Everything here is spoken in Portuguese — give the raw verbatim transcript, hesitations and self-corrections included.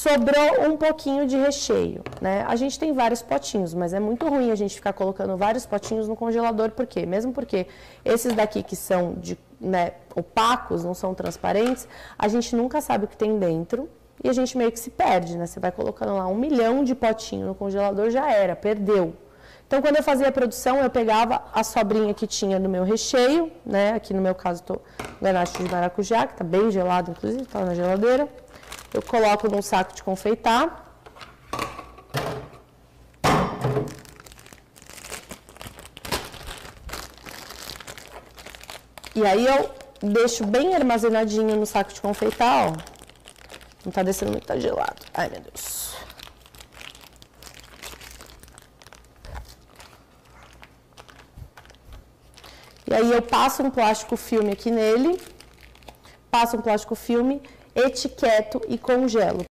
sobrou um pouquinho de recheio, né? A gente tem vários potinhos, mas é muito ruim a gente ficar colocando vários potinhos no congelador, por quê? Mesmo porque esses daqui que são de, né, opacos, não são transparentes, a gente nunca sabe o que tem dentro e a gente meio que se perde, né? Você vai colocando lá um milhão de potinhos no congelador, já era, perdeu. Então, quando eu fazia a produção, eu pegava a sobrinha que tinha do meu recheio, né? Aqui no meu caso, tô ganache de maracujá, que tá bem gelado, inclusive, tá na geladeira. Eu coloco num saco de confeitar. E aí eu deixo bem armazenadinho no saco de confeitar, ó. Não tá descendo muito, tá gelado. Ai, meu Deus. E aí eu passo um plástico filme aqui nele, passo um plástico filme, etiqueto e congelo.